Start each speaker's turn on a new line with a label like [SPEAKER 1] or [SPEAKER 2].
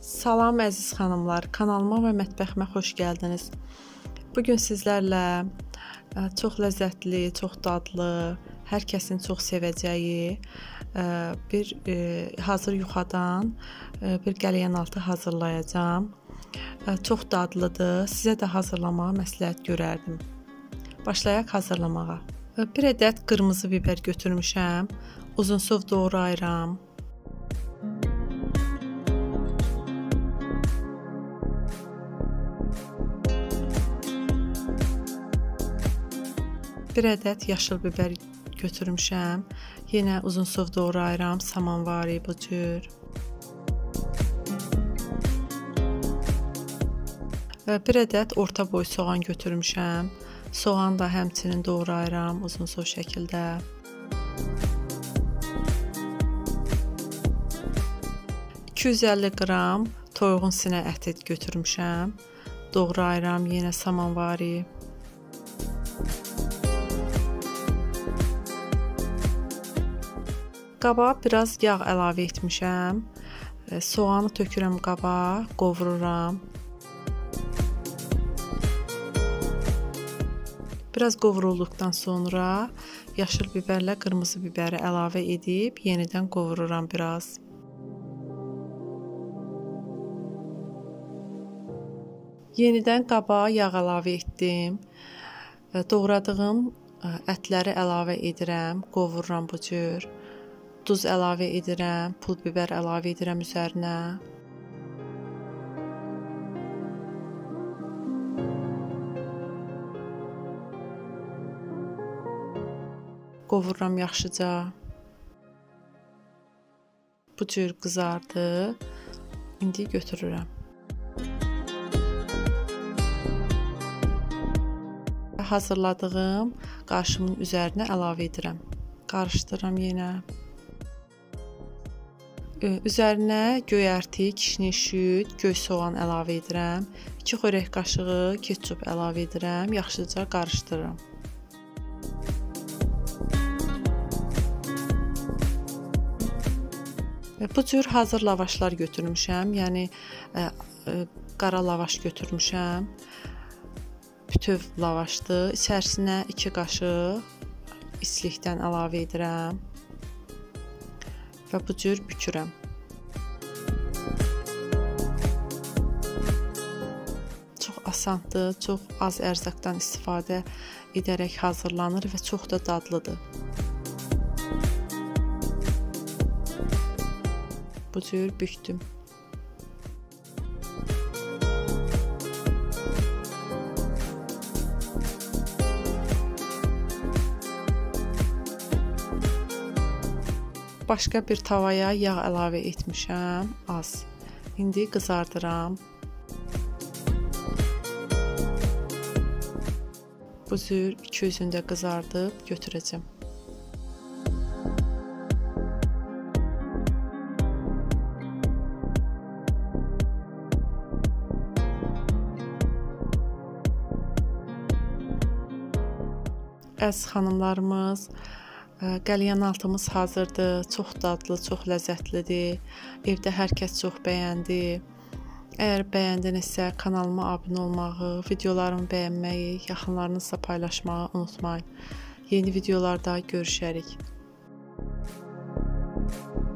[SPEAKER 1] Salam əziz xanımlar, kanalıma və mətbəximə xoş gəldiniz. Bugün sizlərlə çox ləzzətli, çox dadlı, hər kəsin çox sevəcəyi bir hazır yuxadan bir qəlyanaltı hazırlayacağam. Çox dadlıdır, sizə də hazırlamağı məsləhət görərdim. Başlayaq hazırlamağa. Bir ədəd qırmızı biber götürmüşəm, uzunsov doğrayıram. Bir ədəd yaşıl biber götürmüşəm. Yenə uzunsov doğrayıram, samanvari bu cür. Bir ədəd orta boy soğan götürmüşəm. Soğan da həmçinin doğrayıram uzunsov şəkildə. $250 toyuğun sinə əti götürmüşəm. Doğrayıram yenə samanvari. Qaba biraz yağ əlavə etmişəm. Soğanı tökürəm qaba, qovururam. Biraz qovrulduqdan sonra yaşıl biberlə qırmızı biberi əlavə edib yenidən qovururam biraz. Yenidən qaba yağ əlavə etdim. Doğradığım ətləri əlavə edirəm, qovururam bu cür. Duz əlavə edirəm, pul biber əlavə edirəm üzərinə. Qovururam yaxşıca. Bu cür qızardı. İndi götürürəm. Hazırladığım qarışımın üzərinə əlavə edirəm. Qarışdırıram yenə. Üzərinə göyərti, kişniş şüd, göy soğan əlavə edirəm. 2 xörək qaşığı ketçup əlavə edirəm. Yaxşıca qarışdırıram. Bu cür hazır lavaşlar götürmüşəm. Yəni qara lavaş götürmüşəm. Bütöv lavaşdır. İçərisinə 2 qaşıq islikdən əlavə edirəm. Və bu cür bükürəm. Çox asandır, çox az ərzaqdan istifadə edərək hazırlanır və çox da dadlıdır. Bu cür bükdüm. Başqa bir tavaya yağ əlavə etmişəm, az. İndi qızardıram. Bu cür 200-ündə qızardıb götürəcəm. Əziz xanımlarımız, qəlyanaltımız hazırdır. Çox dadlı, çox ləzzətlidir. Evdə hər kəs çox bəyəndi. Əgər bəyəndinizsə kanalıma abunə olmağı, videolarımı bəyənməyi, yaxınlarınızla paylaşmağı unutmayın. Yeni videolarda görüşərik.